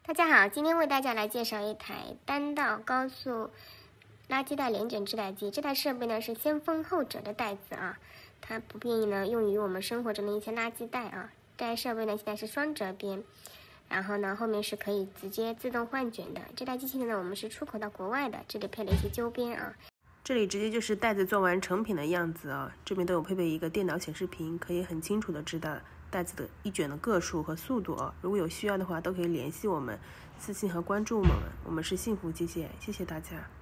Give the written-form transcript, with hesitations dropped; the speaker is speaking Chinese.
大家好，今天为大家来介绍一台单道高速垃圾袋连卷制袋机。这台设备呢是先封后折的袋子啊，它普遍呢用于我们生活中的一些垃圾袋啊。这台设备呢现在是双折边，然后呢后面是可以直接自动换卷的。这台机器呢我们是出口到国外的，这里配了一些纠边啊。 这里直接就是袋子做完成品的样子啊，这边都有配备一个电脑显示屏，可以很清楚的知道袋子的一卷的个数和速度啊。如果有需要的话，都可以联系我们，私信和关注我们。我们是幸福机械，谢谢大家。